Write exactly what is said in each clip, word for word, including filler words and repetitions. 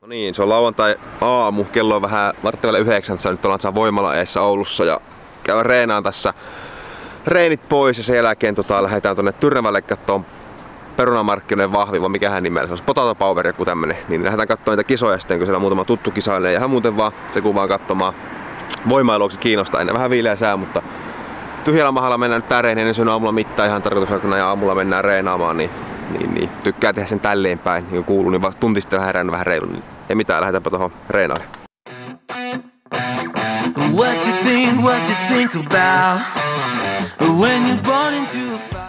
No niin, se on lauantai aamu, kello on vähän varttivalle yhdeksän, nyt ollaan voimalla eessä Oulussa ja käydään reenaan tässä reenit pois ja sen jälkeen tota, lähdetään tonne Tyrnävälle kattoon perunamarkkinoiden vahvi, vai mikähän nimellä, se on Potato Power joku tämmönen, niin lähdetään katsomaan niitä kisoja sitten, kun siellä on muutama tuttu kisailee ja ihan muuten vaan se kuvaa katsomaan voimailuksi kiinnostaa ennen vähän viileä sää, mutta tyhjällä mahalla mennään nyt tää reeni ennen syön aamulla mittaan ihan tarkoituksena ja aamulla mennään reenaamaan, niin, niin, niin tykkää tehdä sen tälleen päin, niin kuin kuuluu, niin vasta tunti sitten vähän herännyt vähän reilu, niin ei mitään, lähdetäänpä tohon reenaalle. What you think, what you think about when you're born into a fire.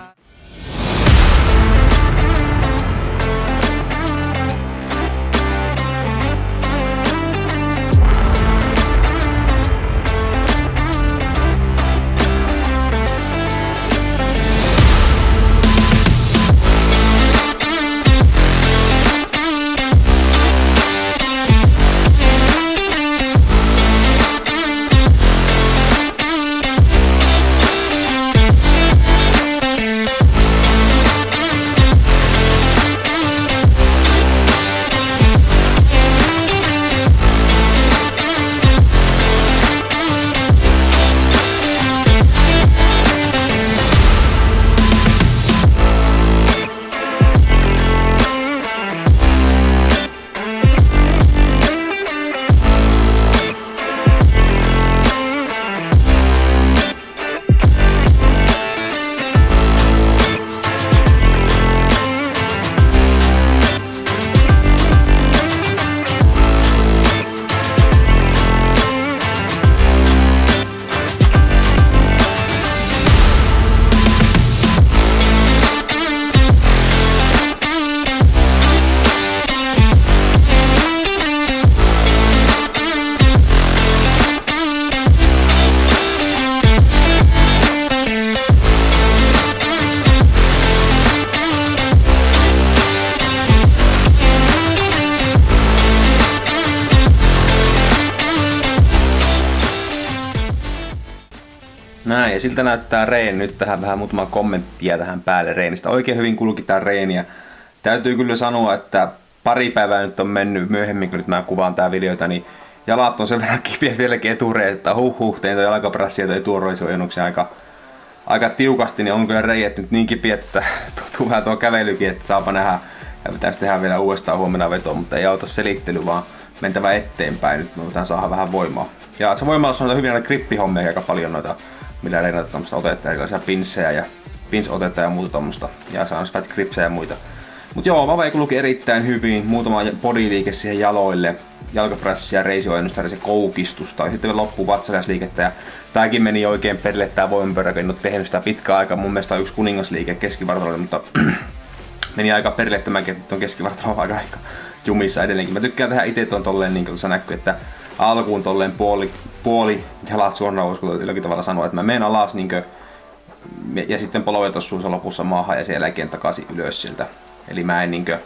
Näin, ja siltä näyttää reeni. Nyt tähän vähän muutama kommenttia tähän päälle reenistä. Oikein hyvin kulki tää reeni ja täytyy kyllä sanoa, että pari päivää nyt on mennyt myöhemmin, kun nyt mä kuvaan tää videota, niin jalat on sen verran kipiä vieläkin etureen, että huh huh, tein toi jalkaprassia toi eturoisuojennuksen aika, aika tiukasti, niin on kyllä reijät nyt niin kipiä, että tuntuu vähän tuo kävelykin, että saapa nähdä. Ja pitäisi tehdä vielä uudestaan huomenna vetoa, mutta ei auta selittely, vaan mentävä eteenpäin. Nyt me voidaan saada vähän voimaa. Ja se voimalla on hyvin näitä grippihommia aika paljon noita, millä reenataan tommoista otetta, erilaisia pinssejä ja pins-otetta ja muuta tommoista. Ja saa fat gripsejä ja muita. Mut joo, vave kuluki erittäin hyvin. Muutama bodyliike siihen jaloille. Jalkaprassia, reisiojennusta, se koukistusta. Ja sitten vielä loppuu vatsakäsliikettä. Ja tääkin meni oikein perille tää voimapyörä, kun en oo tehnyt sitä pitkään aikaa. Mun mielestä on yksi kuningasliike keskivartalolle, mutta meni aika perille tämäkin, että on keskivartalo aika aika jumissa edelleenkin. Mä tykkään tehdä ite tuon tolleen, niin kuin tuossa näkyy, että alkuun tolleen puoli, puoli jalat suorana, voisiko jollakin tavalla sanoa, että mä menen alas niinkö, ja sitten polvet osuu lopussa maahan ja sen jälkeen takaisin ylös sieltä. Eli mä en niinkö,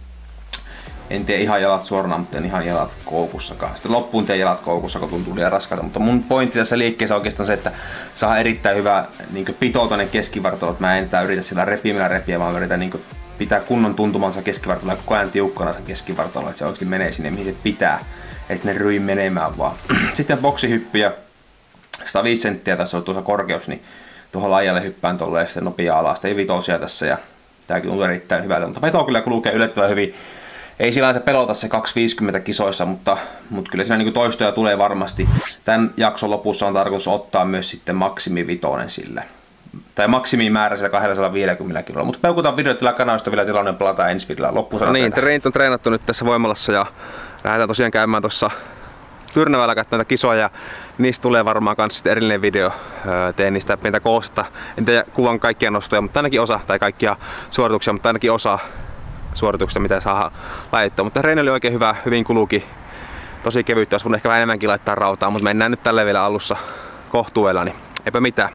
en tee ihan jalat suorana, mutta en ihan jalat koukussakaan. Sitten loppuun teen jalat koukussa, kun tuntuu liian raskaita. Mutta mun pointti tässä liikkeessä on oikeastaan se, että saa erittäin hyvä niinkö pito tonne keskivartaloon. Mä en tää yritä sillä repimillä repiä, vaan yritän niinkö pitää kunnon tuntumansa keskivartaloon ja koko ajan tiukkana sen keskivartaloon, että se oikeasti menee sinne mihin se pitää. Että ne ryi menemään vaan. Sitten boksihyppyjä, sata viisi senttiä tässä on tuossa korkeus, niin tuohon laajalle hyppään tolleen sitten nopea alas. Sitten vitosia tässä ja tääkin on erittäin hyvältä, mutta veto kyllä kulkee yllättävän hyvin. Ei sillä se pelota se kaksi viisikymmentä kisoissa, mutta, mutta kyllä siinä niin toistoja tulee varmasti. Tämän jakson lopussa on tarkoitus ottaa myös sitten maksimivitonen sillä. Tai maksimimäärä sillä kaksisataaviisikymmentä kilolla. Mutta peukutaan videot tällä kanavista vielä tilanne palataan ensi videolla loppuun. No niin, treenit on treenattu nyt tässä voimalassa ja lähdetään tosiaan käymään tuossa Tyrnävällä katsomaan näitä kisoja ja niistä tulee varmaan kans sitten erillinen video. Teen niistä pientä koostetta. En tiedä kuvan kaikkia nostoja, mutta ainakin osa, tai kaikkia suorituksia, mutta ainakin osa suorituksia, mitä saa laittaa. Mutta reeni oli oikein hyvä, hyvin kuluki. Tosi kevyttä, jos mun ehkä vähän enemmänkin laittaa rautaa, mutta mennään nyt tälleen vielä alussa kohtuudella, niin eipä mitään.